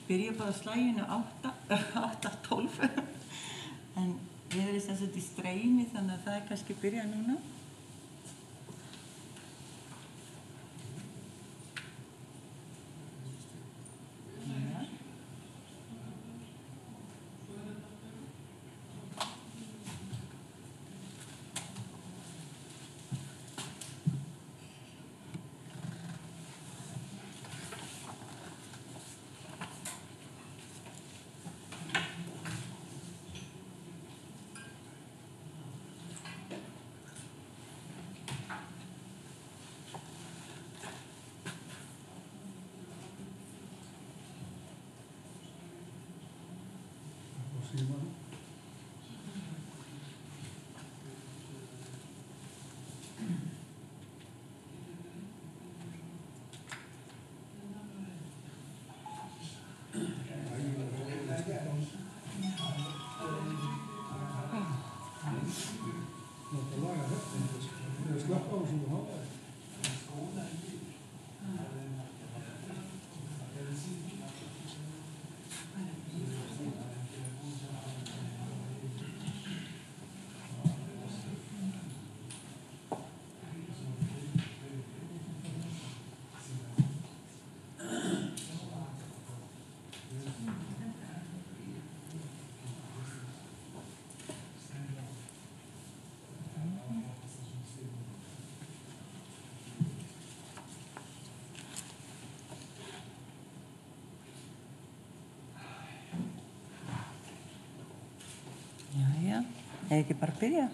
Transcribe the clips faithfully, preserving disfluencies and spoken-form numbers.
byrja bara á slaginu átta, átta tólf en við erum þess að í streymi þannig að það er kannski byrja núna. Eða ekki bara byrja?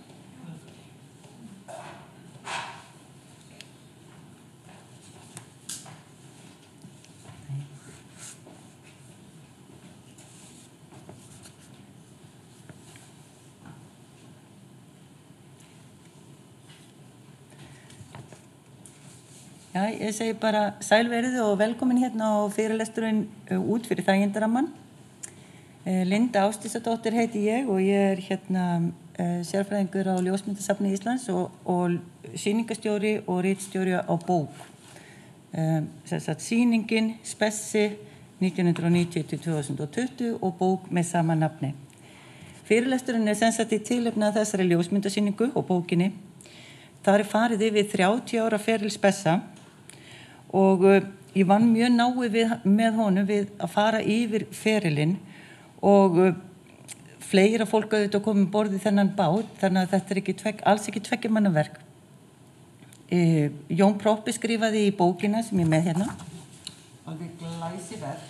Já, ég segi bara sælverið og velkomin hérna á fyrirlesturinn út fyrir þægindaramman. Linda Ásdísadóttir heiti ég og ég er hérna uh, sérfræðingur á Ljósmyndasafni Íslands og, og sýningastjóri og ritstjóri á bók. Um, sagt, sýningin Spessi nítján hundruð níutíu til tvö þúsund tuttugu og bók með sama nafni. Fyrirlesturinn er sem sagt í tilefni af þessari ljósmyndasýningu og bókinni. Það er farið yfir þrjátíu ára feril Spessa og uh, ég vann mjög náið við, með honum við að fara yfir ferilinn og uh, fleira fólk auðvitað komið um borð í þennan bát, þannig að þetta er ekki tvek, alls ekki tveggja manna verk. Uh, Jón Proppi skrifaði í bókina sem ég er með hérna, alveg glæsiverk.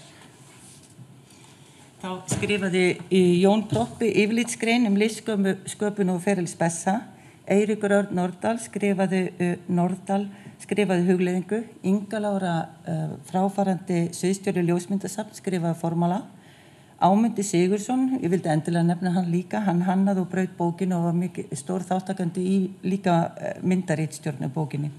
Þá skrifaði Jón Proppi yfirlitsgrein um listsköpun og feril Spessa. Eiríkur Örn Norðdal skrifaði uh, Norðdal skrifaði hugleiðingu. Inga Lára uh, fráfarandi sviðsstjóri ljósmyndasafn skrifaði formála. Ámundi Sigurðsson, ég vildi endilega nefna hann líka, hann hannaði og braut bókinu og var mikið stór þáttakandi í líka myndaritstjórnu bókinni.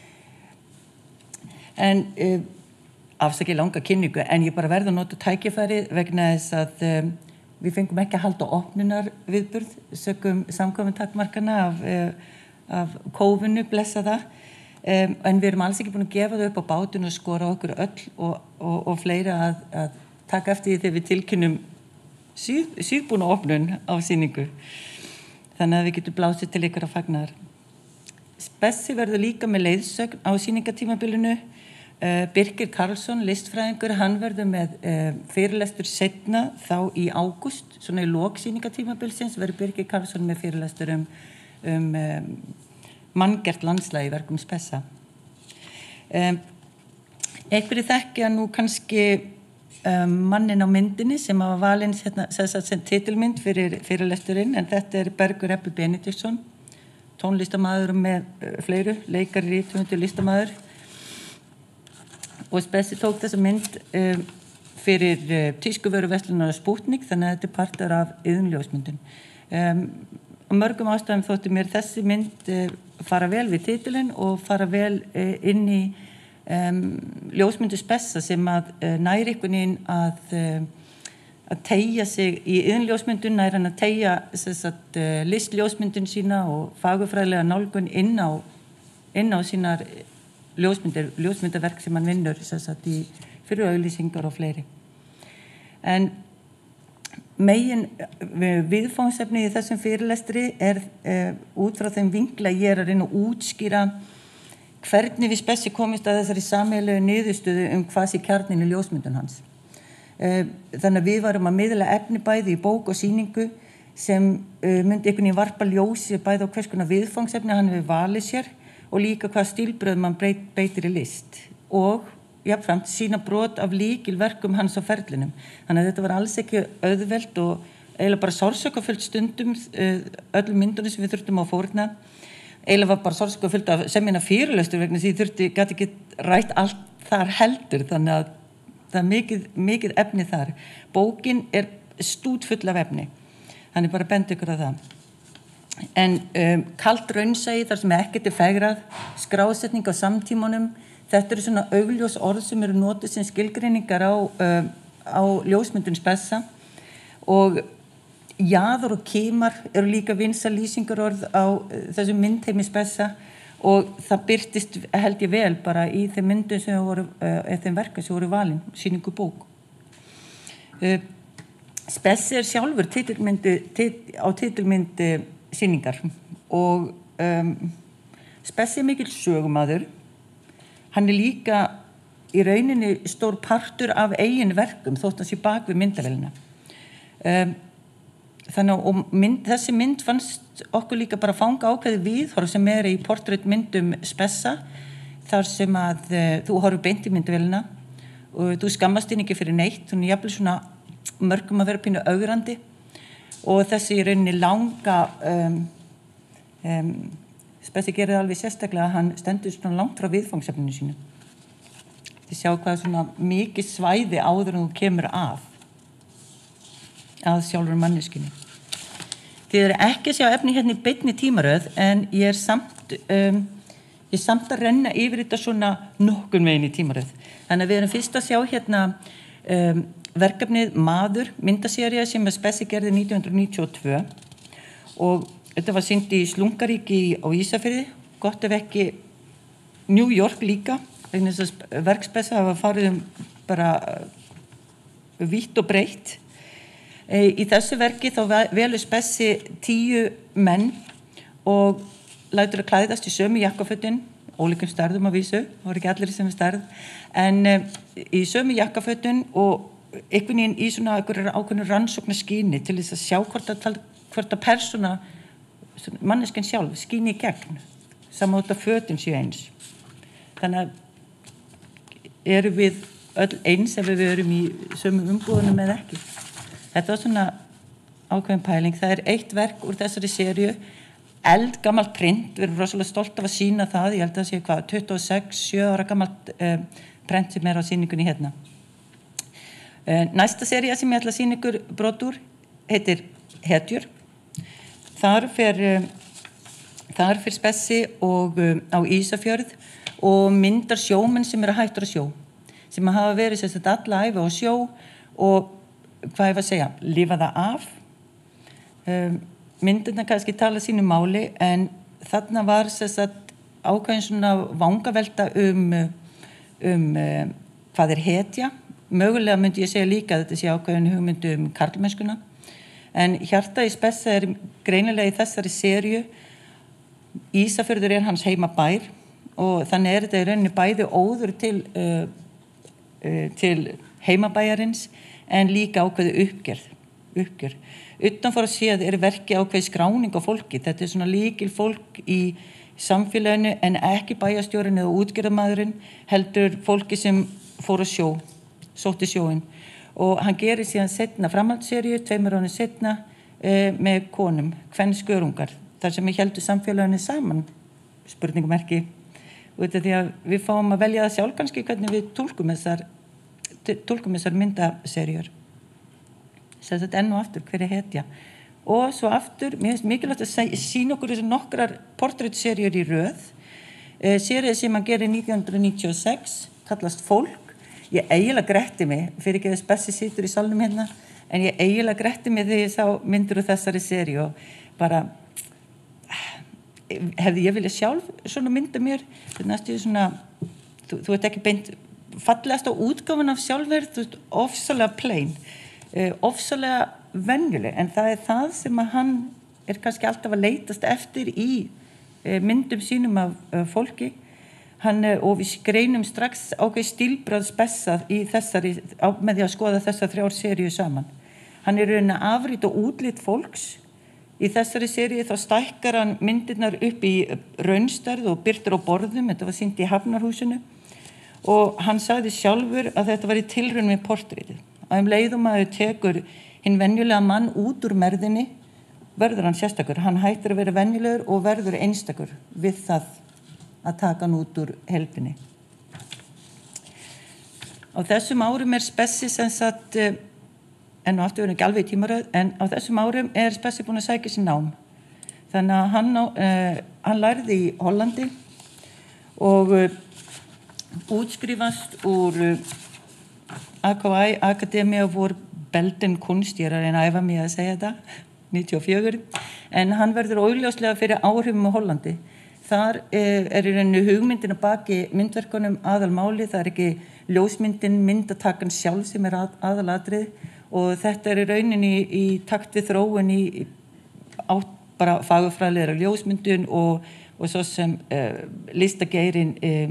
En uh, afsakið langa kynningu, en ég bara verð að nota tækifærið vegna þess að um, við fengum ekki að halda opnunar viðburð, sökum samkomutakmarkana af, uh, af kófinu, blessa það, um, en við erum alls ekki búin að gefa þau upp á bátinu og skora okkur öll og, og, og fleira að, að taka eftir því þegar við tilkynnum síð, síðbúna opnun á sýningu. Þannig að við getum blásið til ykkur að fagnaðar. Spessi verður líka með leiðsögn á sýningatímabilinu. Uh, Birkir Karlsson, listfræðingur, hann verður með uh, fyrirlestur seinna þá í ágúst, svona í lok sýningatímabilsins verður Birkir Karlsson með fyrirlestur um, um, um manngert landslag í verkum Spessa. Um, einhverju þekkja nú kannski Um, mannin á myndinni sem var valinn hérna, sem titilmynd fyrir fyrirlesturinn, en þetta er Bergur Ebbi Benediktsson, tónlistarmaður með uh, fleiru, leikari, rithöfundur, listamaður. Og Spessi tók þessa mynd um, fyrir uh, tískuvöruverslunar Spútnik, þannig að þetta er partur af iðnljósmyndun. Um, á mörgum ástæðum þótti mér þessi mynd uh, fara vel við titilinn og fara vel uh, inn í Um, ljósmyndu Spessa sem að uh, næri einhvern veginn að, uh, að teygja sig í iðnljósmyndun, næri hann að teygja sagt, uh, listljósmyndun sína og fagurfræðilega nálgun inn á, inn á sínar ljósmyndir, ljósmyndaverk sem hann vinnur sagt, í fyrir auglýsingar og fleiri. En megin viðfangsefni í þessum fyrirlestri er uh, út frá þeim vinkla ég er að reyna að útskýra hvernig við spessi komist að þessari sameiginlegu niðurstöðu um hvað sé kjarninn í ljósmyndun hans. Uh, þannig að við varum að miðla efni bæði í bók og sýningu sem uh, myndi einhvern veginn varpa ljósi bæði á hvers konar viðfangsefni hann hefur valið sér og líka hvað stílbröð mann breyt, beitir í list og jafnframt sína brot af lykilverkum hans á ferlinum. Þannig að þetta var alls ekki auðvelt og eiginlega bara sársökafullt stundum uh, öllum myndunum sem við þurftum að fórna. Eiginlega var bara sársökafullt af semina fyrirlestur vegna því þurfti gat ekki rætt allt þar heldur þannig að það er mikið, mikið efni þar. Bókin er stútfull af efni. Þannig bara bendi ykkur að það. En um, kalt raunsæi þar sem ekkert er fegrað, skrásetning á samtímanum, þetta eru svona augljós orð sem eru notuð sem skilgreiningar á, um, á ljósmyndun spessa og jaður og kímar eru líka vinsæl lýsingarorð á uh, þessum myndheimi spessa og það birtist held ég vel bara í þeim myndum sem voru, uh, eða þeim verka sem voru valin, sýningu bók. Uh, Spessi er sjálfur titilmyndi, tit, á titilmyndi sýningar og um, Spessi er mikill sögumaður. Hann er líka í rauninni stór partur af eigin verkum þótt hann sé bak við myndavélina. Um, þannig að mynd, þessi mynd fannst okkur líka bara fanga ákveði viðhorf sem er í portréttmyndum Spessa þar sem að uh, þú horfir beint í myndavélina og þú skammast þín ekki fyrir neitt, þú er jafnvel svona mörgum að vera pínu augrandi og þessi í rauninni langa um, um, Spessi gerir alveg sérstaklega að hann stendur svona langt frá viðfangsefninu sínu. Þið sjá hvað svona mikið svæði áður en þú kemur að að sjálfur manneskjunni. Þið eru ekki að sjá efni hérna í beinni tímaröð en ég er samt um, ég er samt að renna yfir þetta svona nokkurn veginn í tímaröð. Þannig að við erum fyrst að sjá hérna um, verkefnið Maður, myndasería sem Spessi gerði nítján hundruð níutíu og tvö og þetta var sýnd í Slungaríki á Ísafirði, gott ef ekki New York líka, vegna þess að verk Spessa hafa farið um bara vítt og breitt. Í þessu verki þá velur Spessi tíu menn og lætur að klæðast í sömu jakkafötin, ólíkum stærðum að vísu, það voru ekki allir í sömu stærð, en í sömu jakkafötin og einhvern veginn í svona ákveðnu rannsóknarskyni til þess að sjá hvort að, hvort að persóna, manneskjan sjálf, skíni í gegn, saman út af fötin séu eins. Þannig að eru við öll eins ef við erum í sömu umbúðunum eða ekki. Þetta var svona ákveðin pæling. Það er eitt verk úr þessari seríu, eldgamalt print, við erum rosalega stolt af að sýna það, ég held að það sé hvað, tuttugu og sex, sjö ára gamalt uh, prent sem er á sýningunni hérna. Næsta sería sem ég ætla að sýna ykkur brot úr heitir Hetjur. Þar fer, þar fer Spessi og á Ísafjörð og myndar sjómenn sem eru hættur að sjó, sem hafa verið sem sagt alla ævi á sjó og hvað ég var að segja, lifa það af. Um, myndirna kannski tala sínu máli en þarna var sem sagt ákveðin svona vangavelta um, um uh, hvað er hetja. Mögulega myndi ég segja líka að þetta sé ákveðin hugmyndu um karlmennskuna en hjarta í Spessa er greinilega í þessari seríu. Ísafjörður er hans heimabær og þannig er þetta í rauninni bæði óður til, uh, uh, til heimabæjarins en líka ákveði uppgerð. uppgjör. Utanfór að sé að er verki ákveði skráning á fólki. Þetta er svona líkil fólk í samfélaginu en ekki bæjarstjórinn eða útgerðarmaðurinn heldur fólki sem fór að sjó. Sótti sjóin og hann gerir síðan setna framhaldsseríu, tveimur ánum setna e, með konum, kvenskörungar, þar sem við heldum samfélaginu saman, spurningamerki, og þetta því að við fáum að velja það sjálf kannski hvernig við túlkum þessar, túlkum þessar myndaseríur. Þess að enn og aftur hver er hetja. Og svo aftur, mér finnst mikilvægt að sýna okkur þessar nokkrar portréttseríur í röð. E, seríu sem hann gerir nítján hundruð níutíu og sex, kallast Fólk. Ég eiginlega gretti mig, fyrir ekki að Spessi situr í salnum hérna, en ég eiginlega gretti mig þegar ég sá myndir úr þessari seríu og bara hefði ég viljað sjálf svona mynda mér, þetta er næstu svona, þú, þú ert ekki beint fallegast á útgáfun af sjálfverð, þú ert ofsalega plain, uh, ofsalega venjuleg, en það er það sem að hann er kannski alltaf að leitast eftir í uh, myndum sínum af uh, fólki. Hann, uh, og við greinum strax ákveð stílbragð spessað í þessari, á, með því að skoða þessar þrjár seríu saman. Hann er raunin að afrita útlit fólks. Í þessari seríu þá stækkar hann myndirnar upp í raunstærð og birtir á borðum, þetta var sýnt í Hafnarhúsinu, og hann sagði sjálfur að þetta var í tilraun með portrétið. Að um leiðum að þau tekur hinn venjulega mann út úr merðinni, verður hann sérstakur. Hann hættir að vera venjulegur og verður einstakur við það að taka hann út úr helbinni. Á þessum árum er Spessi sem sagt, en og aftur verðum ekki alveg í tímaröð, en á þessum árum er Spessi búin að sækja sér nám. Þannig að hann, uh, hann lærði í Hollandi og uh, útskrifast úr uh, A K I, Akademia vor Beldenkunst, ég er að reyna að æfa mig að segja þetta, níutíu og fjögur, en hann verður augljóslega fyrir áhrifum á Hollandi. Þar uh, er í rauninni hugmyndin að baki myndverkunum aðalmáli, það er ekki ljósmyndin, myndatakan sjálf sem er að, aðalatrið, og þetta er í rauninni í, í takt við þróun í átt bara fagurfræðilega ljósmyndun og, og svo sem uh, listageirin uh,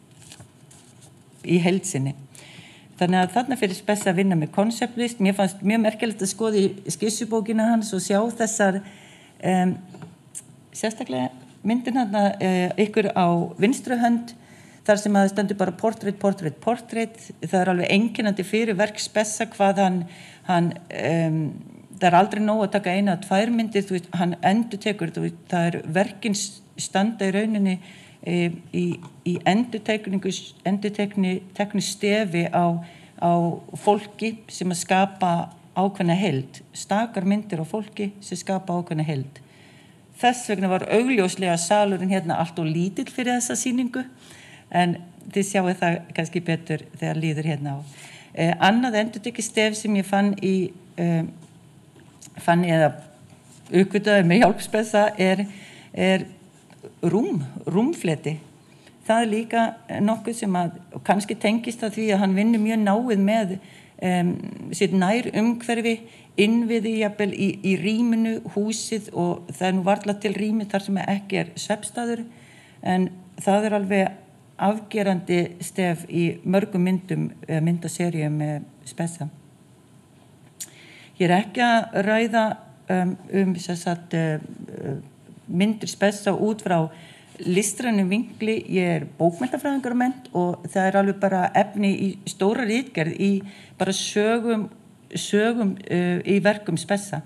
í heildsinni. Þannig að þarna fyrir Spessi að vinna með konceptlist. Mér fannst mjög merkilegt að skoða í skissubókina hans og sjá þessar um, sérstaklega myndin hann uh, ykkur á vinstri hönd, þar sem að stendur bara portrait, portrait, portrait. Það er alveg einkennandi fyrir verk Spessa hvað hann, hann um, það er aldrei nóg að taka eina að tvær myndir, þú veist, hann endurtekur, þú veist, það er verkin standa í rauninni e, í, í endurtekningu, endurtekni stefi á, á fólki sem að skapa ákveðna heild, stakar myndir á fólki sem skapa ákveðna heild. Þess vegna var augljóslega salurinn hérna allt og lítill fyrir þessa sýningu, en þið sjáu það kannski betur þegar líður hérna á. Eh, annað endurtekki stef sem ég fann í eh, fann eða uppgötvaði með hjálp Spessa er, er rúm, rúmfleti. Það er líka nokkuð sem að kannski tengist að því að hann vinnur mjög náið með um, sitt nær umhverfi, innviði jafnvel í, í rýminu, húsið, og það er nú varla til rými þar sem ekki er svefnstaður, en það er alveg afgerandi stef í mörgum myndum, myndaseríum með Spessa. Ég er ekki að ræða um, um sagt, uh, myndir Spessa út frá listrænum vinkli. Ég er bókmenntafræðingur og mennt, og það er alveg bara efni í stóra ritgerð í bara sögum, sögum uh, í verkum Spessa.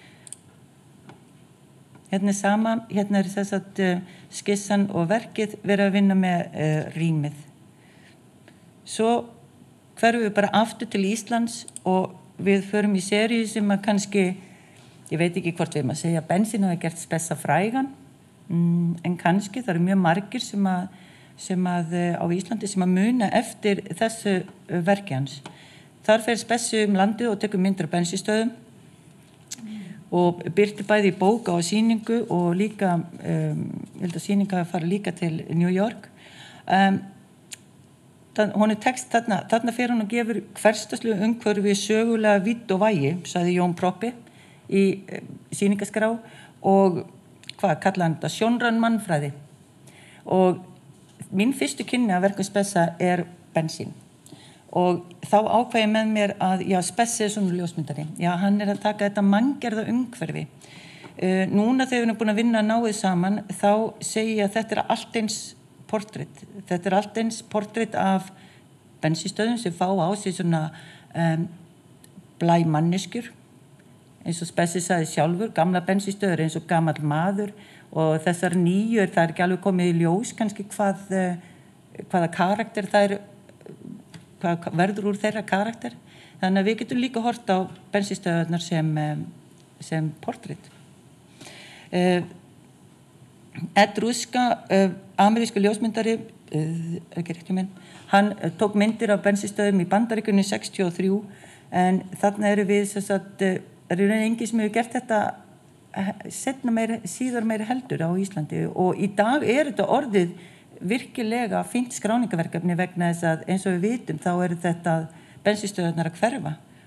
Hérna er sama, hérna er þess að uh, skissan og verkið verið að vinna með uh, rýmið. Svo hverfum við bara aftur til Íslands og við förum í seríu sem að kannski, ég veit ekki hvort við erum að segja, bensín hafa gert Spessa frægan, mm, en kannski það eru mjög margir sem að, sem að uh, á Íslandi sem að muna eftir þessu uh, verki hans. Þar fer Spessi um landið og tekur myndir af bensínstöðum og byrti bæði í bóka og sýningu, og líka, um, ég held að sýninga fara líka til New York. Um, þann, hún er text þarna, þarna fer hún og gefur hversdagslega umhverfi sögulega vídd og vægi, sagði Jón Proppi í um, sýningaskrá, og hvað kallaði hann þetta, sjónræn mannfræði. Og mín fyrstu kynni af verkum Spessa er bensín. Og þá ákveði með mér að, já, Spessi er svona ljósmyndari. Já, hann er að taka þetta manngerða umhverfi. Uh, núna þegar við erum búin að vinna náið saman, þá segi ég að þetta er allt eins portrett. Þetta er allt eins portrett af bensínstöðum sem fá á sig svona um, blæmanneskjur. Eins og Spessi sagði sjálfur, gamla bensínstöður eins og gamall maður, og þessar nýjur, það er ekki alveg komið í ljós kannski hvað, uh, hvaða karakter það er, hvað verður úr þeirra karakter. Þannig að við getum líka hort á bensínstöðarnar sem, sem portrett. Uh, Ed Ruska, uh, amerísku ljósmyndari, uh, ekki rétt hjá minn, hann uh, tók myndir af bensínstöðum í Bandaríkjunum sextíu og þrjú, en þarna eru við þess að uh, eru engi sem hefur gert þetta setna meira, síðar meira heldur á Íslandi, og í dag er þetta orðið virkilega fínt skráningaverkefni vegna þess að eins og við vitum þá eru þetta bensínstöðarnar að hverfa,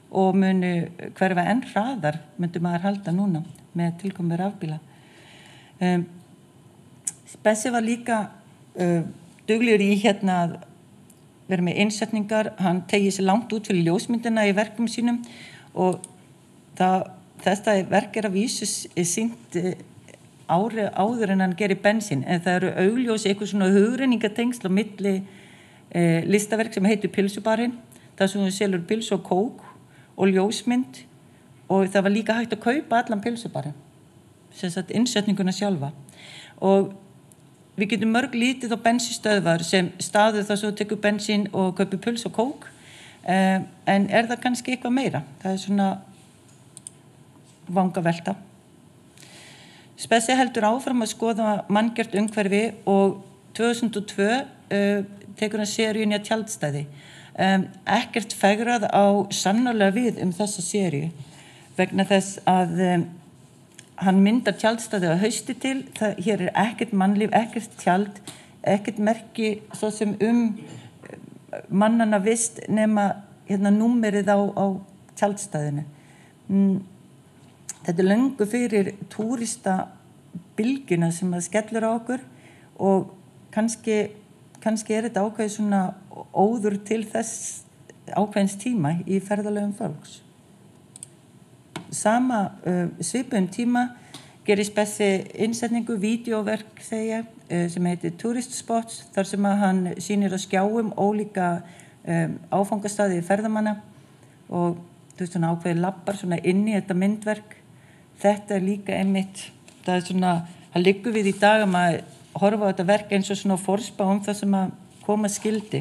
og munu hverfa enn hraðar, myndi maður halda núna með tilkomi rafbíla. Um, Spessi var líka uh, duglegur í hérna að vera með innsetningar, hann tegið sér langt út fyrir ljósmyndina í verkum sínum og það, þetta verk er að vísu sýnt ári áður en hann gerir bensín, en það eru augljósi eitthvað svona hugrenningatengsl á milli eh, listaverk sem heitir Pylsubarinn, það sem hún selur pylsu og kók og ljósmynd og það var líka hægt að kaupa allan Pylsubarinn, sem sagt innsetninguna sjálfa og við getum mörg lítið á bensínstöðvar sem staðu það svo tekur bensín og kaupir puls og kók, um, en er það kannski eitthvað meira? Það er svona vangavelta. Spessi heldur áfram að skoða manngjört umhverfi og tvö þúsund og tvö uh, tekur hann seríunni að tjaldstæði. Um, ekkert fegrað á sannarlega við um þessa seríu vegna þess að um, hann myndar tjaldstæði á hausti til, það, hér er ekkert mannlíf, ekkert tjald, ekkert merki svo sem um mannana vist nema hérna númerið á, á tjaldstæðinu. Mm, þetta er löngu fyrir túrista bylgjuna sem að skellur á okkur og kannski, kannski er þetta ákveðið svona óður til þess ákveðins tíma í ferðalögum fólks. Sama uh, svipum tíma gerir Spessi innsetningu, vídeóverk segja, uh, sem heitir Tourist Spots, þar sem að hann sýnir á skjáum ólíka um, áfangastaði ferðamanna og þú veist svona ákveðið lappar svona inn í þetta myndverk. Þetta er líka einmitt, það er svona, það liggur við í dag að maður horfa á þetta verk eins og svona forspá um það sem að koma skildi.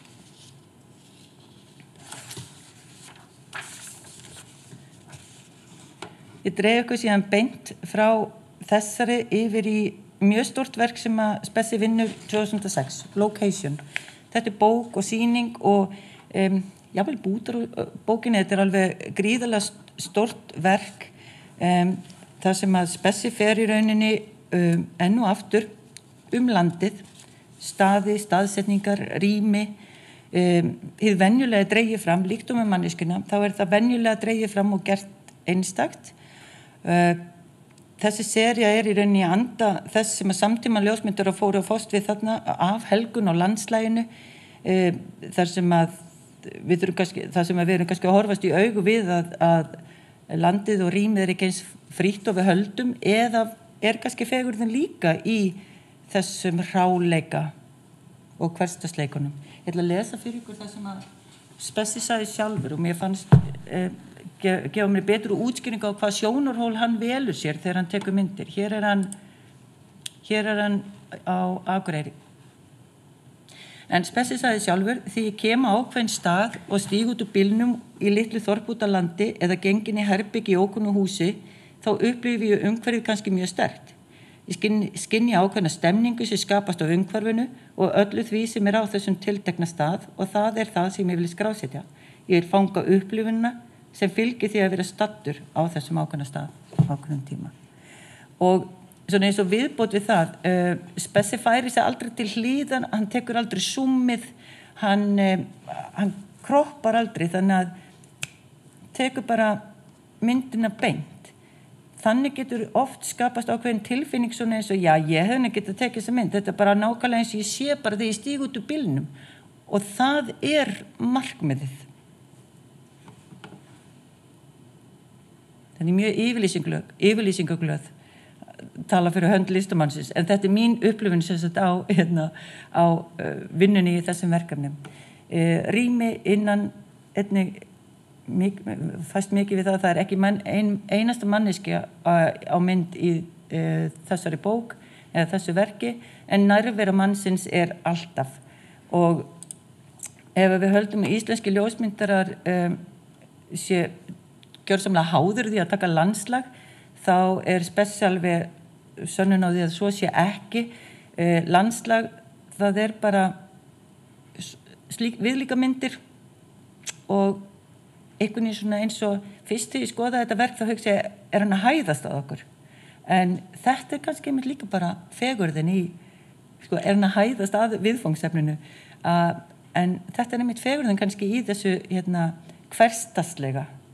Ég dreif eitthvað síðan beint frá þessari yfir í mjög stort verk sem að Spessi vinnur tvö þúsund og sex, Location. Þetta er bók og sýning og um, jável bútar bókinni, þetta er alveg gríðarlega stort verk um, þar sem að Spessi fer í rauninni um, enn og aftur um landið, staði, staðsetningar, rými, um, hið venjulega dregið fram, líkt og með manneskuna, þá er það venjulega dregið fram og gert einstakt. Uh, þessi sería er í rauninni í anda þess sem að samtíma ljósmyndur að fóru að fást við þarna af helgun og landslæginu uh, þar sem að við þurfum kannski, þar sem að við erum kannski að horfast í augu við að, að landið og rýmið er ekki eins frítt og við höldum eða er kannski fegurðin líka í þessum hráleika og hversdagsleikunum. Ég ætla að lesa fyrir ykkur það sem að Spessi sagði sjálfur og mér fannst uh, gefa mér betur útskýring á hvað sjónarhól hann velur sér þegar hann tekur myndir. Hér er hann, hér er hann á Akureyri. En Spessi sagði sjálfur, því ég kem á ákveðinn stað og stíg út úr bílnum í litlu þorp út á landi eða gengin í herbyggi í ókunnu húsi, þá upplifi ég umhverfið kannski mjög sterkt. Ég skynni, skynni ákveðna stemningu sem skapast á umhverfinu og öllu því sem er á þessum tiltekna stað og það er það sem ég vil skrásetja. Ég vil fanga upplifunina sem fylgir því að vera stattur á þessum ákveðna stað, ákveðnum tíma. Og svona eins og viðbót við það, uh, Spessi færi sig aldrei til hlíðan, hann tekur aldrei súmið, hann, uh, hann kroppar aldrei, þannig að tekur bara myndina beint. Þannig getur oft skapast ákveðin tilfinning svona eins og, já, ég hefði getað tekið þessa mynd, þetta er bara nákvæmlega eins og ég sé bara þegar ég stíg út úr bílnum. Og það er markmiðið. Það er mjög yfirlýsinglög, yfirlýsingaglöð tala fyrir hönd listamannsins, en þetta er mín upplifun sem sagt á, hérna, á uh, vinnunni í þessum verkefnum. Uh, rými innan einnig, mik, fæst mikið við það að það er ekki man, ein, einasta manneskja á, á mynd í uh, þessari bók eða þessu verki, en nærvera mannsins er alltaf. Og ef við höldum íslenski ljósmyndarar um, sé gjörsamlega háður því að taka landslag, þá er Spessi alveg sönnun á því að svo sé ekki. Eh, landslag, það er bara slík, viðlíka myndir og einhvern veginn svona eins og fyrst þegar ég skoða þetta verk þá hugsa ég, er hann að hæðast að okkur? En þetta er kannski einmitt líka bara fegurðin í, sko, er hann að hæðast að viðfangsefninu. Uh, en þetta er einmitt fegurðin kannski í þessu hérna, hversdagslega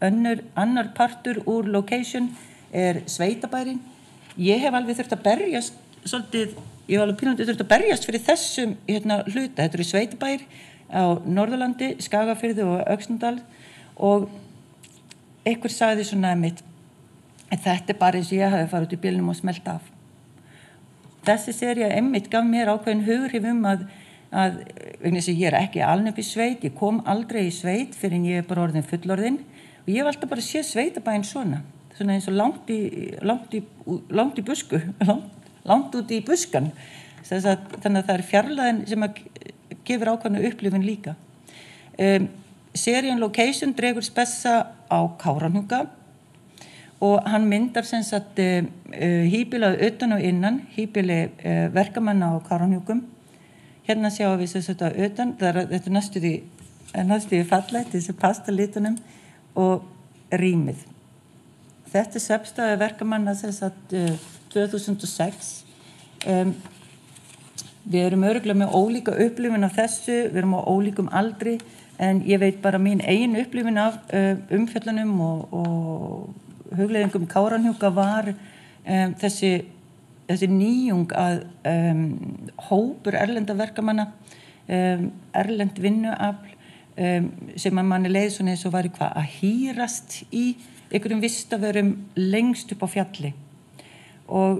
önnur, annar partur úr location er sveitabærin. Ég hef alveg þurft að berjast svolítið, ég hef alveg pínandi þurft að berjast fyrir þessum hérna, hluta. Þetta eru sveitabæir á Norðurlandi, Skagafirði og Öxnadal og einhver sagði svona mitt, þetta er bara eins og ég hafi farið út í bílnum og smelt af. Þessi sería einmitt gaf mér ákveðin hughrif um að að vegna þess að ég er ekki alin upp í sveit, ég kom aldrei í sveit fyrir en ég er bara orðin fullorðin og ég hef alltaf bara séð sveitabæinn svona, svona eins og langt í, langt í, langt í busku, langt, langt út í buskan. Þess að, þannig að það er fjarlæðin sem að gefur ákveðna upplifun líka. Um, serían Location dregur spessa á Kárahnjúka og hann myndar sem sagt uh, híbýla utan og innan, híbýli uh, verkamanna á Kárahnjúkum. Hérna sjáum við þess að utan, það er, þetta er næstu því, næstu því fallet, þessi pastalitunum og rýmið. Þetta er svefnstaður verkamanna þess að uh, tvö þúsund og sex. Um, við erum örugglega með ólíka upplifun af þessu, við erum á ólíkum aldri, en ég veit bara mín eigin upplifun af uh, umfjöllunum og, og hugleiðingum Kárahnjúka var um, þessi þessi nýjung að um, hópur erlenda verkamanna, um, erlend vinnuafl um, sem að manni leið svona eins og væri hvað að hýrast í einhverjum vistavörum lengst upp á fjalli og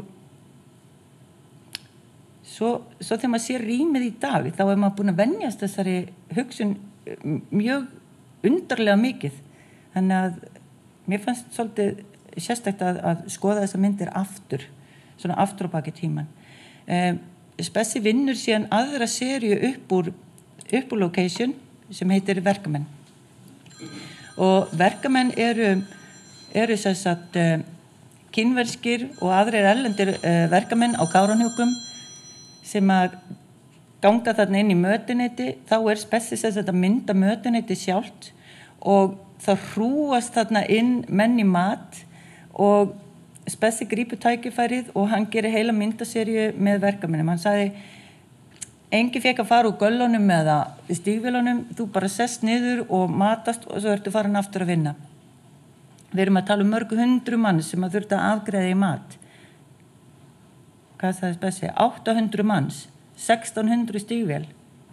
svo, svo þegar maður sér rýmið í dag þá er maður búin að venjast þessari hugsun mjög undarlega mikið þannig að mér fannst svolítið sérstakt að, að skoða þessar myndir aftur svona aftur á baki tíman. Um, Spessi vinnur síðan aðra seríu upp úr, upp úr location sem heitir Verkamenn. Og verkamenn eru, eru sem sagt uh, kínverskir og aðrir erlendir uh, verkamenn á Kárahnjúkum sem að ganga þarna inn í mötuneyti, þá er Spessi sem sagt að mynda mötuneyti sjálft og þá hrúast þarna inn menn í mat og Spessi grípur tækifærið og hann gerir heila myndaseríu með verkamennum. Hann sagði, engi fekk að fara úr göllunum eða stígvélunum, þú bara sest niður og matast og svo ertu farin aftur að vinna. Við erum að tala um mörg hundru mann sem að þurfti að afgreiða í mat. Hvað sagði Spessi? átta hundruð manns, sextán hundruð stígvél.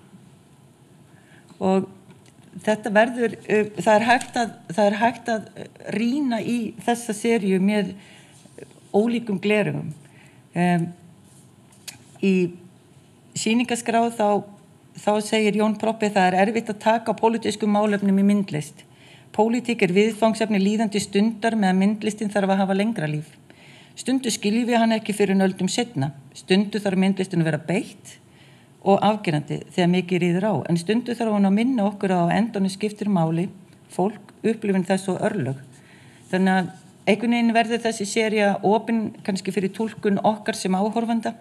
Og þetta verður, það er hægt að, það er hægt að rýna í þessa seríu með ólíkum glerugum. Um, í sýningarskrá þá, þá segir Jón Proppi það er erfitt að taka á pólitískum málefnum í myndlist. Pólitík er viðfangsefni líðandi stundar meðan myndlistin þarf að hafa lengra líf. Stundu skiljum við hann ekki fyrir nöldum setna. Stundu þarf myndlistin að vera beitt og afgerandi þegar mikið ríður á. En stundu þarf hann að minna okkur á endanum skiptir máli, fólk, upplifin þess og örlög. Þannig að einhvern veginn verður þessi sería opin kannski fyrir túlkun okkar sem áhorfanda.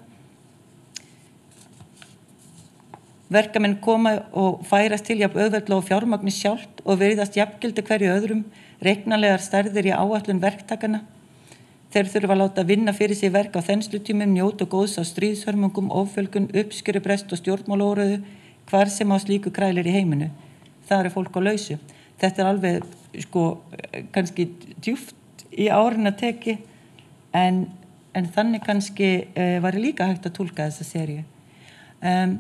Verkamenn koma og færast til jafn auðveldlega og fjármagni sjálft og virðast jafngildi hverju öðrum, reiknalegar stærðir í áætlun verktakana. Þeir þurfa að láta vinna fyrir sig verk á þenslutímum, njóta góðs á stríðshörmungum, ofjölgun, uppskerubrest og stjórnmálóruðu, hvar sem á slíku krælir í heiminu. Það eru fólk á lausu. Þetta er alveg, sko, kannski djúpt í árin að teki, en, en þannig kannski uh, var líka hægt að túlka þessa seríu. Um,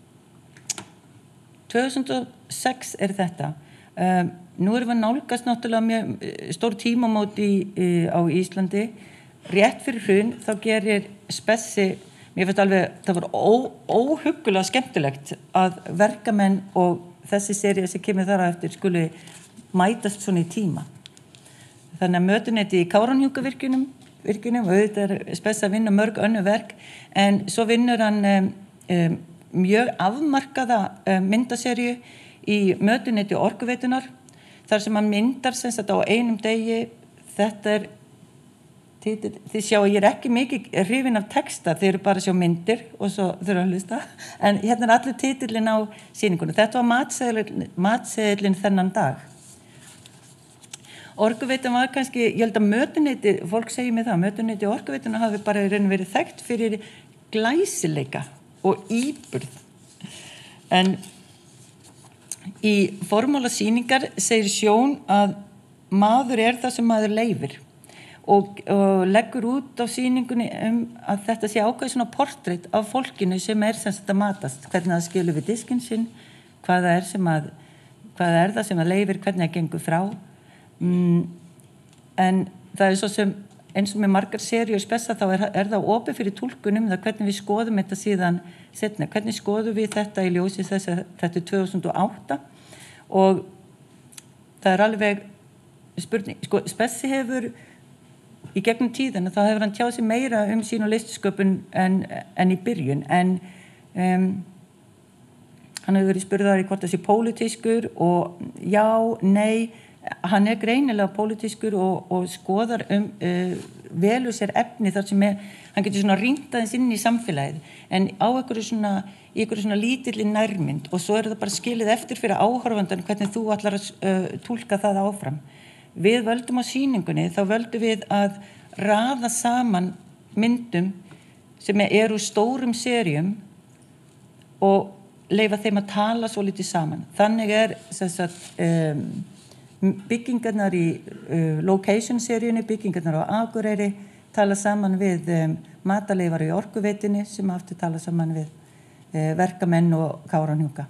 tvö þúsund og sex er þetta. Um, nú erum við nálgast náttúrulega mjög stór tímamót í, í, á Íslandi. Rétt fyrir hrun þá gerir Spessi, mér finnst alveg, það var ó, óhuggulega skemmtilegt að verkamenn og þessi sería sem kemur þar á eftir skuli mætast svona í tíma. Þannig að mötuneyti í Kárahnjúkavirkjunum virkunum, og auðvitað er Spessi að vinna mörg önnur verk, en svo vinnur hann um, um, mjög afmarkaða um, myndaseríu í mötuneyti Orkuveitunar, þar sem hann myndar sem sagt á einum degi. Þetta er titill, þið sjá ég er ekki mikið hrifin af texta, þið eru bara að sjá myndir og svo þurfa að hlusta, en hérna er allir titillin á sýningunum. Þetta var matseðlinn, matseðlinn þennan dag. Orkuveitan var kannski, ég held að mötuneyti, fólk segir mig það, mötuneyti Orkuveituna hafi bara í raun verið þekkt fyrir glæsileika og íburð. En í formála sýningar segir Sjón að maður er það sem maður leifir og, og leggur út á sýningunni um að þetta sé ákveð svona portrait af fólkinu sem er sem þetta matast, hvernig það skilur við diskinn sinn, hvað það er sem að hvað er það sem það leifir, hvernig það gengur frá mm, en það er svo sem eins og með margar seríur spessa þá er, er það opið fyrir túlkunum það hvernig við skoðum þetta síðan setna, hvernig skoðum við þetta í ljósi þess að þetta er tvö þúsund og átta og það er alveg spurning, sko, Spessi hefur í gegnum tíðina þá hefur hann tjáð sig meira um sín og listsköpun en, en í byrjun en um, hann hefur verið spurðar í hvort það sé pólitískur og já, nei hann er greinilega pólitískur og, og skoðar um uh, velur sér efni þar sem er, hann getur svona rýnt aðeins inn í samfélagið en á einhverju svona, í einhverju svona lítilli nærmynd og svo er það bara skilið eftir fyrir áhorfandan hvernig þú ætlar að uh, túlka það áfram. Við völdum á sýningunni, þá völdum við að raða saman myndum sem eru úr stórum seríum og leyfa þeim að tala svo litið saman. Þannig er sem sagt, um, byggingarnar í uh, location-seríunni, byggingarnar á Akureyri tala saman við um, mataleifar í Orkuveitunni sem aftur tala saman við uh, verkamenn og Kárahnjúka.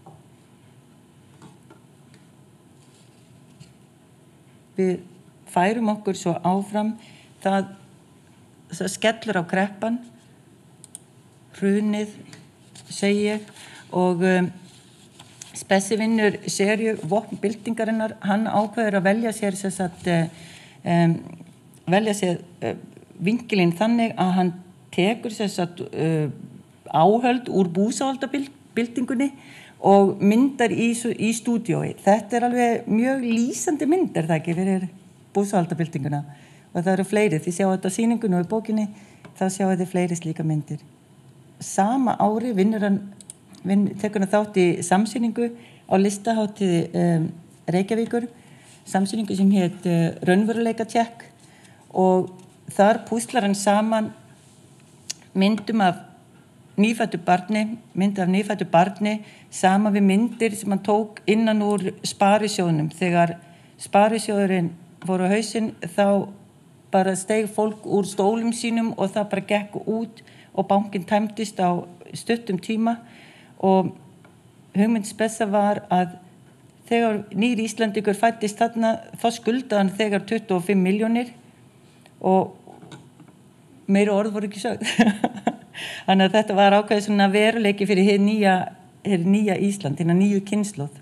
Við færum okkur svo áfram, það, það skellur á kreppan, hrunið, segi ég, og um, Spessi vinnur seríu vopnbyltingarinnar, hann ákveður að velja sér þess að um, velja sér uh, vinkilinn þannig að hann tekur þess að uh, áhöld úr búsáhaldabyltingunni og myndar í, í stúdíói. Þetta er alveg mjög lýsandi mynd, er það ekki, fyrir búsáhaldabyltinguna og það eru fleiri, því sjá þetta á sýningunni og í bókinni, þá sjá þetta fleiri slíka myndir. Sama ári vinnur hann Vin, tekur hann þátt í samsýningu á listahátíð um, Reykjavíkur, samsýningu sem hét uh, Raunveruleika tjekk og þar púslar hann saman myndum af nýfæddu barni, mynd af nýfæddu barni sama við myndir sem hann tók innan úr sparisjóðnum. Þegar sparisjóðurinn fór á hausinn þá bara steig fólk úr stólum sínum og það bara gekk út og bankinn tæmdist á stuttum tíma og hugmynd Spessa var að þegar nýr Íslandingur fæddist þarna þá skuldaði hann þegar tuttugu og fimm milljónir og meira orð voru ekki sögð. Þannig að þetta var ákveðið svona veruleiki fyrir hið nýja, hið nýja Ísland, hérna nýju kynslóð.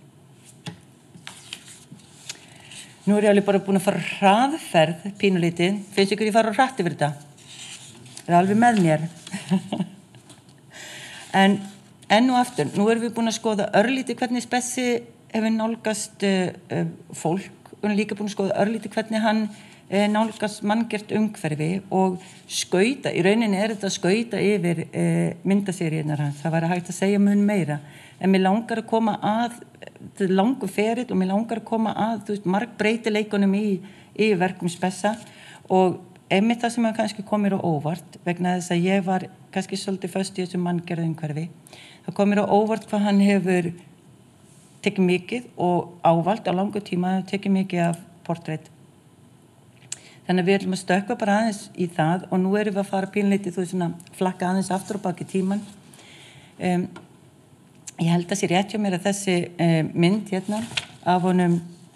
Nú er ég alveg bara búin að fara hraðferð pínulítið, finnst ykkur ég fara hratt yfir þetta? Það er alveg með mér. En enn og aftur, nú erum við búin að skoða örlítið hvernig Spessi hefur nálgast uh, uh, fólk og hann er líka búin að skoða örlítið hvernig hann uh, nálgast manngert umhverfi og skauta, í rauninni er þetta að skauta yfir uh, myndaseríunar hans, það væri hægt að segja mun meira en mér langar að koma að þetta er langur ferill og mér langar að koma að þú veist, marg breytileikunum í, í verkum Spessa og einmitt það sem hefur kannski komið á óvart vegna þess að ég var kannski svolítið föst í þessum manngerðu umhverfi. Það kom mér á óvart hvað hann hefur tekið mikið og ávalt á langu tíma tekið mikið af portrét. Þannig að við ætlum að stökkva bara aðeins í það og nú erum við að fara pínleitið þú svona flakka aðeins aftur og baki tíman. Um, ég held að sé rétt hjá mér að þessi um, mynd hérna af honum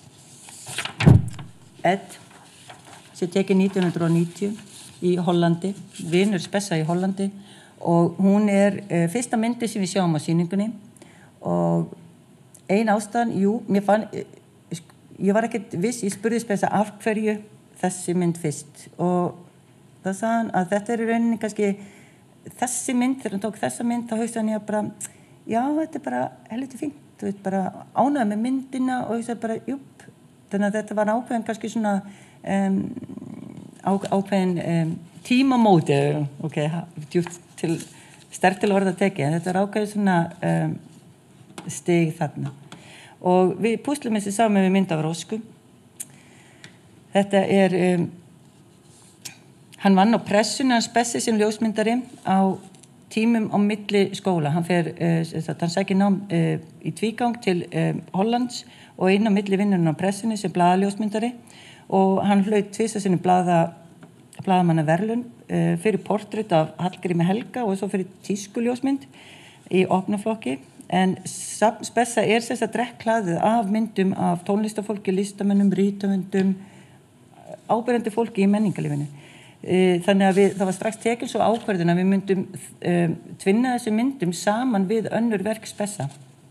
Ed sem tekið nítján hundruð níutíu í Hollandi, vinur Spessa í Hollandi og hún er uh, fyrsta myndi sem við sjáum á sýningunni og ein ástæðan, jú, mér fann, ég, ég var ekkert viss, ég spurði Spessa af hverju þessi mynd fyrst og það sagði hann að þetta er í rauninni kannski þessi mynd, þegar hann tók þessa mynd þá hugsaði hann ég bara, já, þetta er bara helviti fínt, þú veit, bara ánægði með myndina og hugsaði bara, júp, þannig að þetta var ákveðin kannski svona um, á, ákveðin um, tímamóti, ok, djúpt til sterkt til orða tekið, en þetta er ákveðið svona um, stig þarna. Og við púslum þessi saman við mynd af Rósku. Þetta er, um, hann vann á pressunni, hann Spessi sem ljósmyndari á tímum á milli skóla. Hann fer, uh, hann sækir nám uh, í tvígang til uh, Hollands og inn á milli vinnunum á pressunni sem blaðaljósmyndari og hann hlaut tvisvar sinnum blaða, blaðamanna verðlaun uh, fyrir portrett af Hallgrími Helga og svo fyrir tískuljósmynd í opnaflokki. En Safn Spessa er þess að drekklaðið af myndum af tónlistafólki, listamönnum, rithöfundum, áberandi fólki í menningarlífinu. Þannig að við, það var strax tekil svo ákvörðun að við myndum um, tvinna þessu myndum saman við önnur verk Spessa.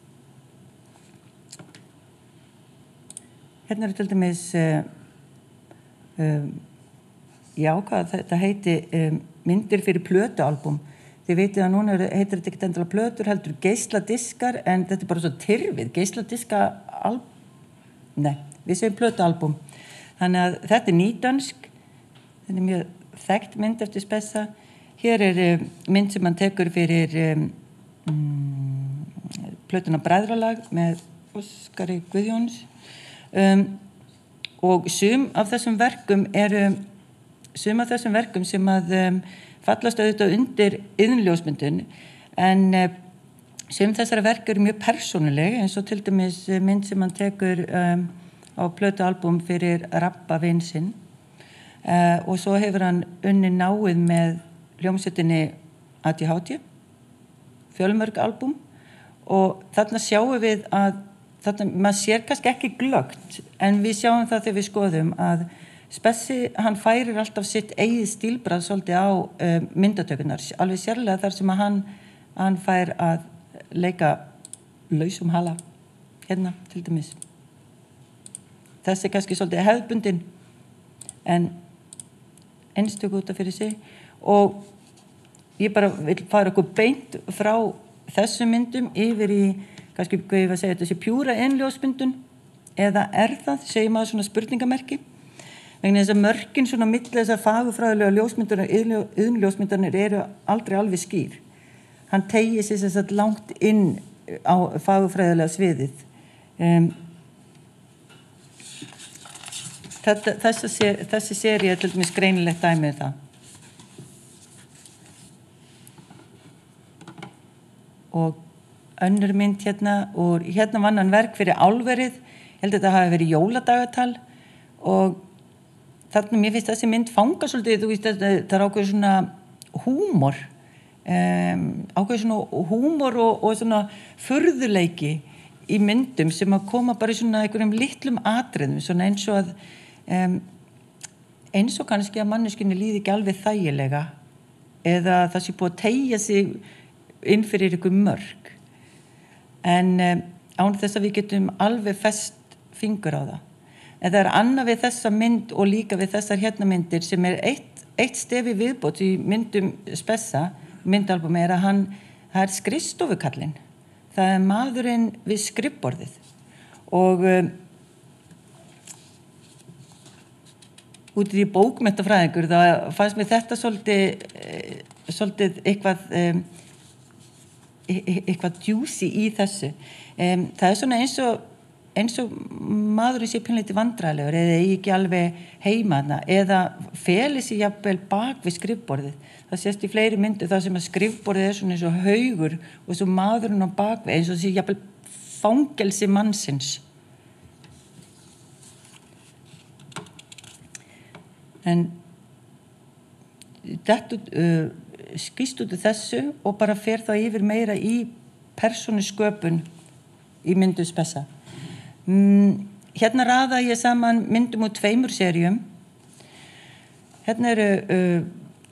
Hérna eru til dæmis, uh, um, já, hvað þetta heiti, um, myndir fyrir plötualbúm. Þið vitið að núna heitir þetta ekki endilega plötur, heldur geisladiskar, en þetta er bara svo tyrfið, geisladiska al... Nei, við segjum plötualbúm. Þannig að þetta er nýdönsk, þetta er mjög þekkt mynd eftir Spessa. Hér er um, mynd sem hann tekur fyrir um, um, plötuna Bræðralag með Óskari Guðjóns. Um, og sum af þessum verkum eru, sum af þessum verkum sem að um, fallast auðvitað undir iðnljósmyndun, en uh, sum þessara verk eru mjög persónuleg, eins og til dæmis mynd sem hann tekur um, á plötualbúm fyrir Rabba vin sinn. Uh, og svo hefur hann unni náið með hljómsveitinni A D H D, fjölmörg albúm, og þarna sjáum við að, þarna, maður sér kannski ekki glöggt, en við sjáum það þegar við skoðum að Spessi, hann færir alltaf sitt eigið stílbragð svolítið á uh, myndatökunar, alveg sérlega þar sem að hann, hann fær að leika lausum hala, hérna til dæmis. Þessi er kannski svolítið hefðbundin, en einstök út af fyrir sig, og ég bara vil fara okkur beint frá þessum myndum yfir í, kannski hvað ég var að segja, þessi pjúra innljósmyndun, eða er það, segir maður svona spurningamerki, vegna þess að mörkin svona milli þessar fagurfræðilega ljósmyndunar, iðnljósmyndanir eru aldrei alveg skýr. Hann tegir sig þess að langt inn á fagurfræðilega sviðið. Um, þetta, þessi, þessi seri er til dæmis greinilegt dæmið það. Og önnur mynd hérna, og hérna vann hann verk fyrir álverið, ég held að þetta hafi verið jóladagatal, og þarna mér finnst þessi mynd fanga svolítið, þú veist, það er ákveður svona húmor, um, ákveður svona húmor og, og svona furðuleiki í myndum sem að koma bara í svona einhverjum litlum atriðum, svona eins og að, um, eins og kannski að manneskjunni líði ekki alveg þægilega, eða það sé búið að teygja sig inn fyrir ykkur mörg. En um, án þess að við getum alveg fest fingur á það. En það er annað við þessa mynd og líka við þessar hérna myndir sem er eitt, eitt stefi viðbót í myndum Spessa, myndalbum, er að hann, það er skrifstofukallinn. Það er maðurinn við skrifborðið. Og um, út í bókmenntafræðingur, þá fannst mér þetta svolítið, svolítið eitthvað, um, eitthvað djúsi í þessu. Um, það er svona eins og eins og maðurinn sé pínleiti vandræðilegur eða ekki alveg heima þarna, eða feli sig jafnvel bak við skrifborðið. Það sést í fleiri myndu þar sem að skrifborðið er svona eins og haugur og svo maðurinn á bak við, eins og sé jafnvel fangelsi mannsins. En þetta uh, skýst út af þessu og bara fer það yfir meira í persónusköpun í myndu Spessa. Mm, hérna raða ég saman myndum úr tveimur seríum. Hérna eru uh,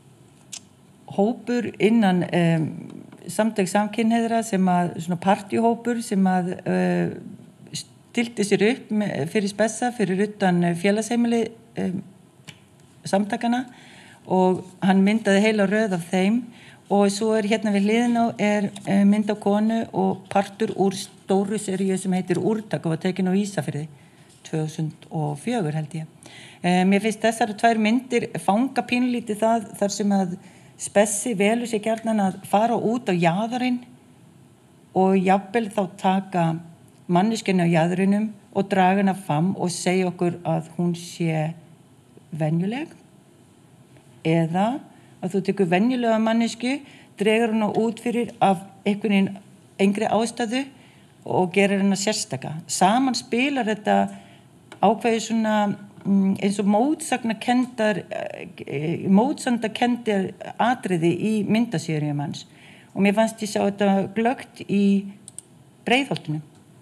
hópur innan um, samtök samkynhneigðra sem að, svona partíhópur sem að uh, stilti sér upp með, fyrir Spessa, fyrir utan félagsheimili um, samtakana, og hann myndaði heila röð af þeim, og svo er hérna við hliðin á er uh, mynd af konu og partur úr stóru seríu sem heitir Úrtak og var tekin á Ísafirði tvö þúsund og fjögur held ég. Um, mér finnst þessar tvær myndir fanga pínlítið það þar sem að Spessi velur sér gjarnan að fara út á jaðarinn og jafnvel þá taka manneskjunni á jaðrinum og draga hana fram og segja okkur að hún sé venjuleg, eða að þú tekur venjulega mannesku, dregur hana út fyrir af einhvern engri ástæðu og gerir hana sérstaka. Saman spilar þetta ákveði svona mm, eins og mótsagnakendar mótsagnakendar atriði í myndaseríum hans og mér fannst ég sjá þetta glöggt í Breiðholtinu.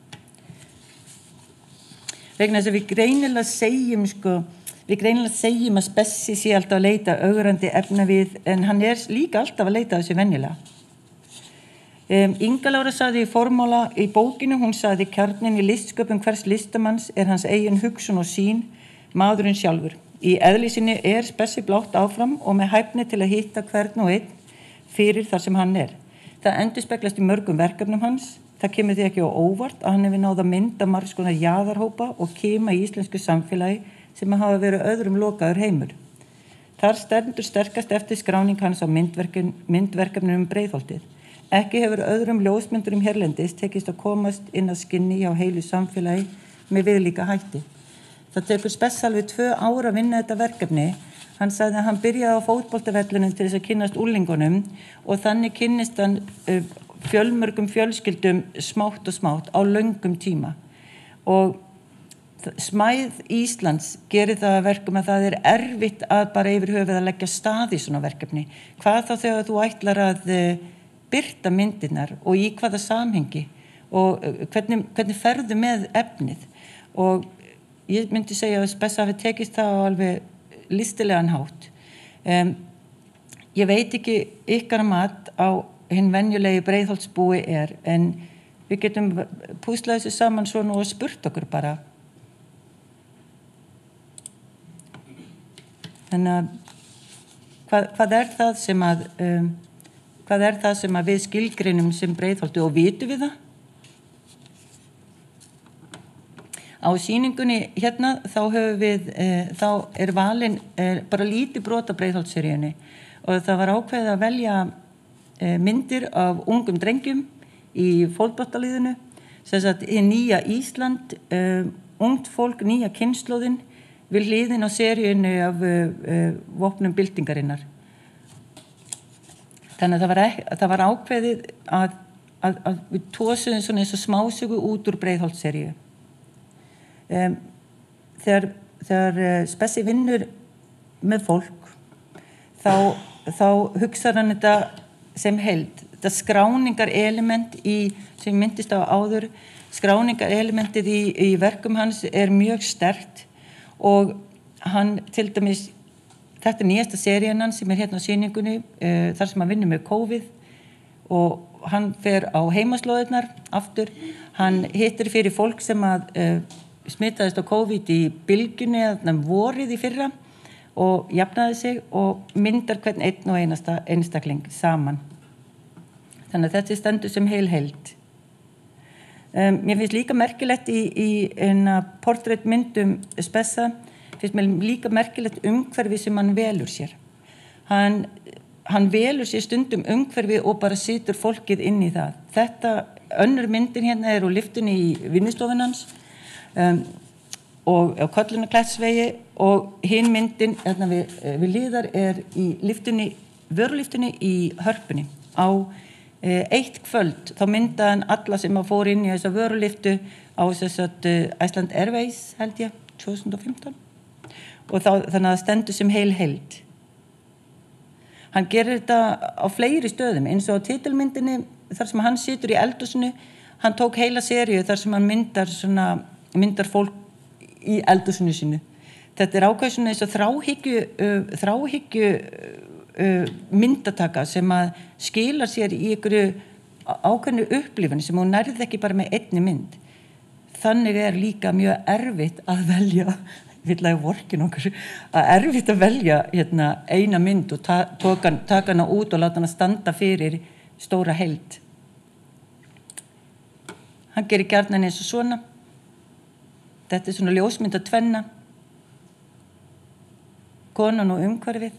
Vegna þess að við greinilega segjum sko, við greinilega segjum að Spessi sé alltaf að leita ögrandi efna við en hann er líka alltaf að leita þessu venjulega. Um, Inga Lára sagði í formála í bókinu, hún sagði kjarnin í listsköpun hvers listamanns er hans eigin hugsun og sýn, maðurinn sjálfur. Í eðli sinni er Spessi blátt áfram og með hæfni til að hitta hvern og einn fyrir þar sem hann er. Það endurspeglast í mörgum verkefnum hans. Það kemur því ekki á óvart að hann hefur náð að mynda margs konar jaðarhópa og kima í íslensku samfélagi sem hafa verið öðrum lokaður heimur. Þar stendur sterkast eftir skráning hans á myndverkefnum um Breiðholtið. Ekki hefur öðrum ljósmyndurum hérlendis tekist að komast inn að skinni á heilu samfélagi með viðlíka hætti. Það tekur Spess alveg tvö ár að vinna þetta verkefni. Hann sagði að hann byrjaði á fótboltavellunum til þess að kynnast úlingunum og þannig kynnist hann uh, fjölmörgum fjölskyldum smátt og smátt á löngum tíma. Og smæð Íslands gerir það að verkum að það er erfitt að bara yfir höfuð að leggja stað í svona verkefni. Hvað þá þegar þú ætlar að uh, birta myndirnar og í hvaða samhengi og hvernig, hvernig ferðu með efnið og ég myndi segja að Spess hafi tekist það á alveg listilegan hátt. Um, ég veit ekki ykkar mat á hinn venjulegi Breiðholtsbúi er en við getum púslað þessu saman svona og spurt okkur bara. Þannig að hvað, hvað er það sem að um, Hvað er það sem að við skilgreinum sem Breiðholti og vitum við það? Á sýningunni hérna þá höfum við, e, þá er valin e, bara lítið brot af Breiðholtsseríunni og það var ákveðið að velja e, myndir af ungum drengjum í fótboltaliðinu, sem sagt í nýja Ísland, e, ungt fólk, nýja kynslóðin við hliðin á seríunni af e, e, vopnum byltingarinnar. Þannig að það var, ekki, það var ákveðið að, að, að við tósuðum svona eins og smásugu út úr Breiðholtsseríu. Um, þegar þegar Spessi vinnur með fólk, þá, þá hugsar hann þetta sem heild. Þetta skráningar element í, sem myndist á áður, skráningar elementið í, í verkum hans er mjög sterkt og hann til dæmis Þetta er nýjasta serían hans sem er hérna á sýningunni uh, þar sem hann vinnur með COVID og hann fer á heimaslóðirnar aftur. Hann hittir fyrir fólk sem að uh, smitaðist á COVID í bylgjunni eða vorið í fyrra og jafnaði sig og myndar hvern einn og einasta einstakling saman. Þannig að þetta stendur sem heil heild. Um, mér finnst líka merkilegt í, í eina portréttmyndum Spessa finnst mér líka merkilegt umhverfi sem hann velur sér. Hann, hann velur sér stundum umhverfi og bara situr fólkið inn í það. Þetta, önnur myndin hérna er úr lyftunni í vinnustofun hans um, og á Kollunarklettsvegi og hin myndin hérna við, við liðar er í lyftunni, vörulyftunni í Hörpunni. Á e, eitt kvöld þá myndaði hann alla sem að fór inn í þessa vörulyftu á þess að Iceland Airways held ég, tvö þúsund og fimmtán. Og þá, þannig að það stendur sem heil heild. Hann gerir þetta á fleiri stöðum, eins og á titilmyndinni þar sem hann situr í eldhúsinu, hann tók heila seríu þar sem hann myndar, svona, myndar fólk í eldhúsinu sínu. Þetta er ákveð svona eins og þráhyggju, uh, þráhyggju uh, myndataka sem að skilar sér í einhverju ákveðnu upplifun sem hún nærði ekki bara með einni mynd. Þannig er líka mjög erfitt að velja vilja vorkin okkur að erfitt að velja hérna, eina mynd og ta taka, taka hana út og láta hana standa fyrir stóra heild. Hann gerir gjarnan eins og svona. Þetta er svona ljósmynd að tvenna. Konan og umhverfið.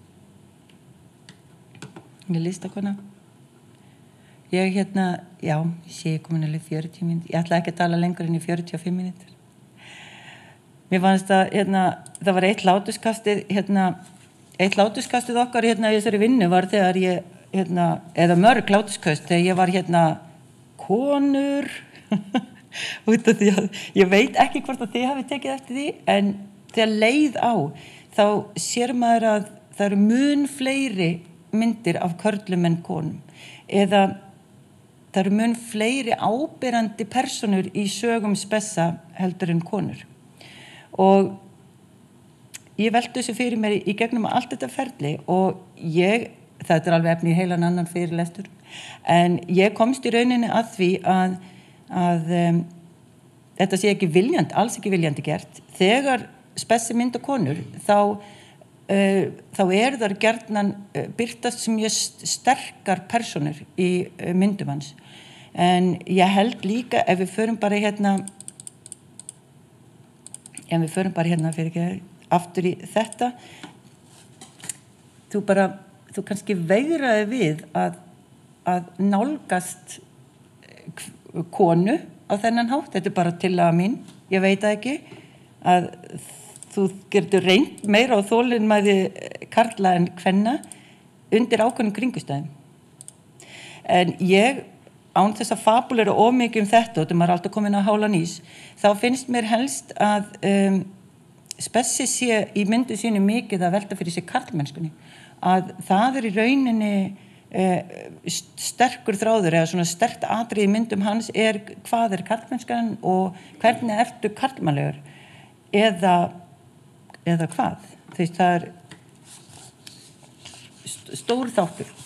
Ég listakona. Ég hérna, já, ég sé ég komin alveg fjörutíu mínútur. Ég ætla ekki að tala lengur en í fjörutíu og fimm mínútur. Mér fannst að hérna, það var eitt látuskastið, hérna, eitt látuskastið okkar hérna í þessari vinnu var þegar ég hérna, eða mörg hlátursköst þegar ég var hérna konur út af því að ég veit ekki hvort að þið hafi tekið eftir því en þegar leið á þá sér maður að það eru mun fleiri myndir af körlum en konum eða það eru mun fleiri áberandi personur í sögum spessa heldur en konur og ég velti þessu fyrir mér í gegnum allt þetta ferli og ég, þetta er alveg efni í heilan annan fyrirlestur, en ég komst í rauninni að því að, að um, þetta sé ekki viljandi, alls ekki viljandi gert. Þegar spessi mynda konur, þá, uh, þá er þar gjarnan uh, birtast sem mjög sterkar personur í uh, myndum hans. En ég held líka, ef við förum bara hérna, ef við förum bara hérna fyrir ekki aftur í þetta þú bara þú kannski veigraði við að, að nálgast konu á þennan hátt, þetta er bara tillaga mín ég veit það ekki að þú getur reynt meira á þolinmæði karla en kvenna undir ákveðnum kringustæðum en ég án þess að fabulera of mikið um þetta og þetta maður alltaf komin að hála nýs þá finnst mér helst að um, spessi sé í myndu sínu mikið að velta fyrir sig karlmennskunni að það er í rauninni eh, sterkur þráður eða svona sterkt atriði í myndum hans er hvað er karlmennskan og hvernig ertu karlmannlegur eða, eða hvað þegar það er stór þáttur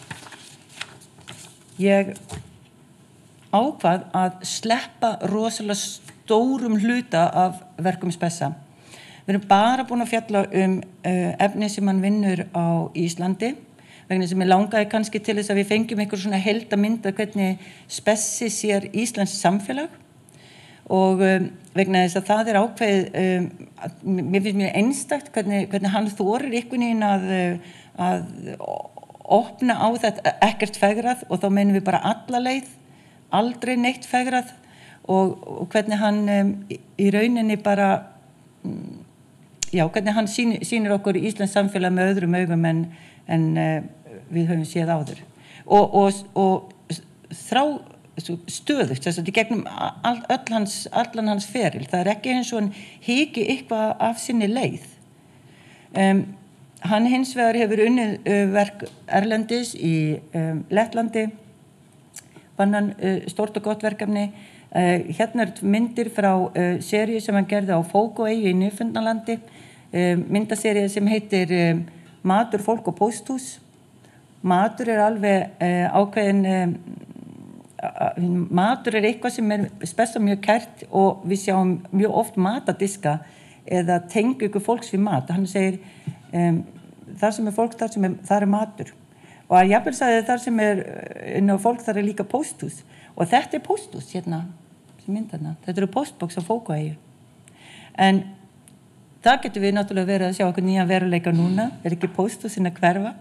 ég ákvað að sleppa rosalega stórum hluta af verkum spessa Við erum bara búin að fjalla um uh, efni sem hann vinnur á Íslandi vegna sem ég langaði kannski til þess að við fengjum einhver svona heildarmynd af hvernig spessi sér Íslands samfélag og um, vegna þess að það er ákveðið um, að, mér finnst mjög einstakt hvernig, hvernig hann þorir einhvern veginn að, að opna á þetta ekkert fegrað og þá meinum við bara alla leið aldrei neitt fegrað og, og hvernig hann um, í, í rauninni bara um, Já, hvernig hann sýnir, sýnir okkur í Íslands samfélag með öðrum augum en, en uh, við höfum séð áður. Og, og, og þrá stöðugt, þess að í gegnum all, all hans, allan hans feril. Það er ekki eins og hann hiki eitthvað af sinni leið. Um, hann hins vegar hefur unnið uh, verk erlendis í um, Lettlandi, vann hann uh, stórt og gott verkefni. Uh, hérna er myndir frá uh, seríu sem hann gerði á Fógóeyju í Nýfundnalandi uh, myndaseríu sem heitir uh, Matur, fólk og pósthús matur er alveg uh, ákveðin uh, uh, matur er eitthvað sem er spessa mjög kært og við sjáum mjög oft matadiska eða tengu ykkur fólks við mat hann segir um, þar sem er fólk, þar sem er, þar er matur og að jafnvel sagði þar sem er inn á fólk þar er líka pósthús og þetta er pósthús hérna sem myndarna, þetta eru póstbox á Fógóeyju en það getur við náttúrulega verið að sjá okkur nýja veruleika núna, er ekki pósthúsin að hverfa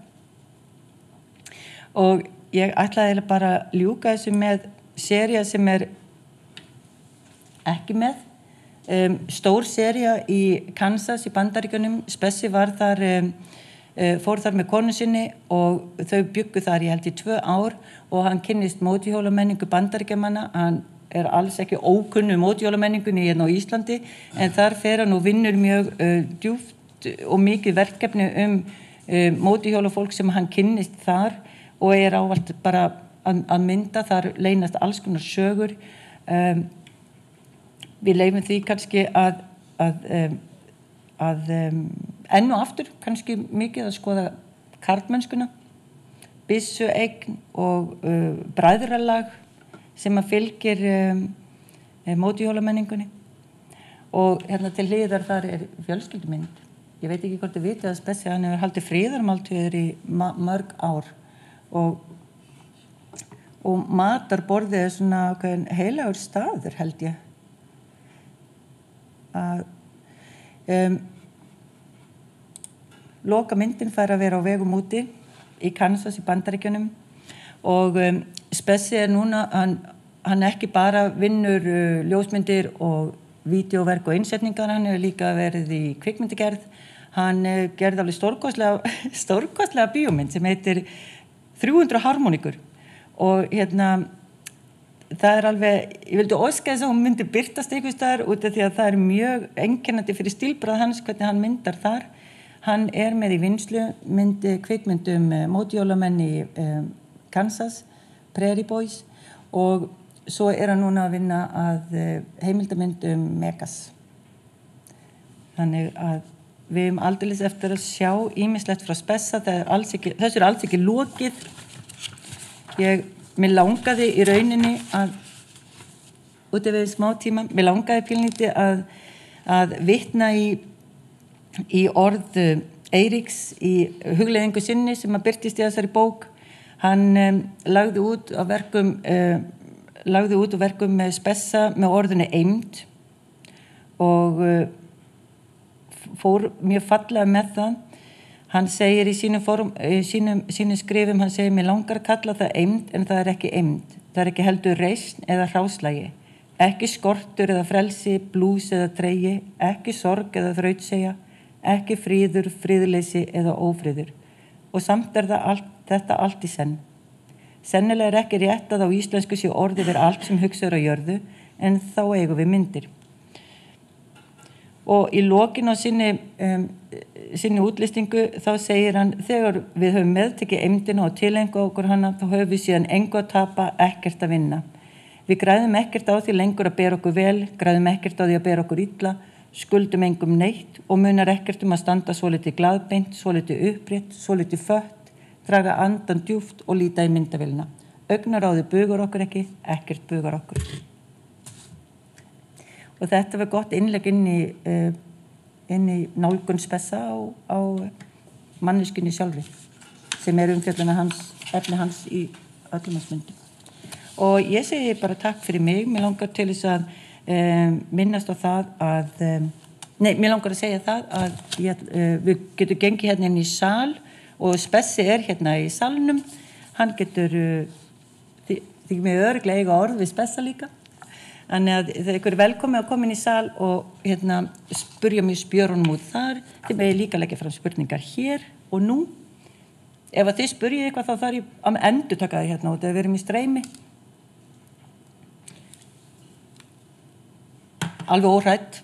og ég ætlaði bara að ljúka þessu með sería sem er ekki með um, stór sería í Kansas í Bandaríkjunum, spessi var þar um, fór þar með konu sinni og þau byggu þar ég held í tvö ár og hann kynnist mótorhjólamenningu Bandaríkjamanna hann er alls ekki ókunnu mótorhjólamenningunni hérna á Íslandi en þar fer hann og vinnur mjög uh, djúpt og mikið verkefni um uh, mótorhjólafólk sem hann kynnist þar og er ávallt bara að, að mynda þar leynast alls konar sögur um, við leifum því kannski að að, um, að um, enn og aftur kannski mikið að skoða karlmennskuna, byssueign og uh, bræðralag sem að fylgir um, mótorhjólamenningunni og hérna til hliðar þar er fjölskyldumynd. Ég veit ekki hvort þið vitið að spessi hann hefur haldið fríðarmáltíðir í ma- mörg ár og, og matarborðið er svona heilagur staður held ég. Að um, Loka myndin fær að vera á vegum úti í Kansas í Bandaríkjunum og um, spessi er núna, hann, hann ekki bara vinnur uh, ljósmyndir og vídeóverk og innsetningar, hann hefur líka verið í kvikmyndagerð, hann uh, gerði alveg stórkostlega, stórkostlega bíómynd sem heitir þrjú hundruð harmoníkur og hérna það er alveg, ég vildi óska þess að hún myndi birtast einhvers staðar út af því að það er mjög einkennandi fyrir stílbragð hans hvernig hann myndar þar. Hann er með í vinnslu myndi kvikmyndum mótjólamenn í um, Kansas, Prairie Boys og svo er hann núna að vinna að uh, heimildamyndum Megas. Þannig að við erum aldeilis eftir að sjá ýmislegt frá Spessa, það er alls ekki, þessu er alls ekki lokið. Ég, mér langaði í rauninni að, út af við smá tíma, mér langaði pílnýtti að, að vitna í, í orð Eiríks í hugleiðingu sinni sem að birtist í þessari bók. Hann um, lagði út á verkum, uh, lagði út á verkum með Spessa með orðinu eymd og uh, fór mjög fallega með það. Hann segir í sínum, form, sínum, sínum skrifum, hann segir, mér langar að kalla það eymd en það er ekki eymd. Það er ekki heldur reisn eða hráslægi. Ekki skortur eða frelsi, blús eða tregi, ekki sorg eða þrautsegja, ekki fríður, fríðleysi eða ófríður. Og samt er það allt, þetta allt í senn. Sennilega er ekki rétt að á íslensku sé orð yfir allt sem hugsaður á jörðu, en þá eigum við myndir. Og í lokin á sinni, um, sinni útlistingu þá segir hann, þegar við höfum meðtekið eymdina og tilengu okkur hana, þá höfum við síðan engu að tapa, ekkert að vinna. Við græðum ekkert á því lengur að bera okkur vel, græðum ekkert á því að bera okkur illa, skuldum engum neitt og munar ekkert um að standa svo litið glaðbeint, svo litið upprétt, svo litið fött, draga andan djúft og líta í myndavélina. Augnaráði bugar okkur ekki, ekkert bugar okkur. Og þetta var gott innlegg inn í, uh, inn í nálgun Spessa á, á manneskjunni sjálfri, sem er umfjölluna hans, efni hans í öllum hans myndum. Og ég segi bara takk fyrir mig, mér langar til þess að um, minnast á það að, um, nei, mér langar að segja það að ég, uh, við getum gengið hérna inn í sal og Spessi er hérna í salnum, hann getur, uh, því, því með örugglega eiga orð við Spessa líka. Þannig að þeir ykkur er velkomið að koma inn í sal og hérna, spurja mig spjörunum út þar. Þið megið líka leggja fram spurningar hér og nú. Ef að þið spurjið eitthvað þá þarf ég að endurtaka það hérna út ef við erum í streymi. Alveg óhrætt.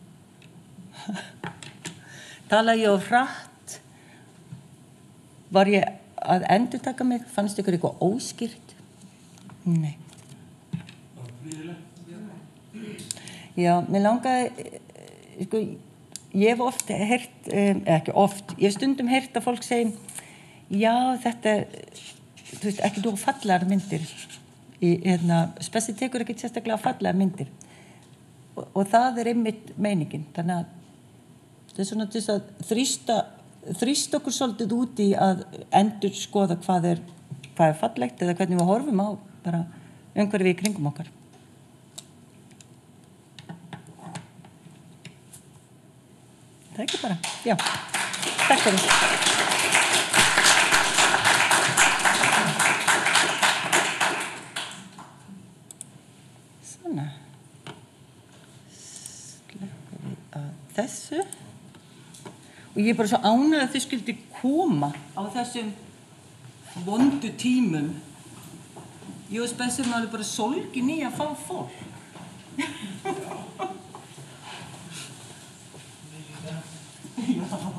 Tala ég of hratt? Var ég að endurtaka mig? Fannst ykkur eitthvað óskýrt? Nei. Já, mér langaði, sko, ég hef oft heyrt, um, ekki oft, ég hef stundum heyrt að fólk segja, já, þetta, þú veist, ekki þú fallegar myndir. Í, hérna, Spessi tekur ekki sérstaklega fallegar myndir. Og, og það er einmitt meiningin. Þannig að það er svona til þess að þrýsta, þrýsta okkur svolítið út í að endur skoða hvað er, hvað er fallegt eða hvernig við horfum á bara umhverfið í kringum okkar. Það er ekki bara, já, takk fyrir. Svona, slökkum við að þessu. Og ég er bara svo ánægð að þið skyldi koma á þessum vondu tímum. Ég og Spessi erum alveg bara sólgin í að fá fólk. Já.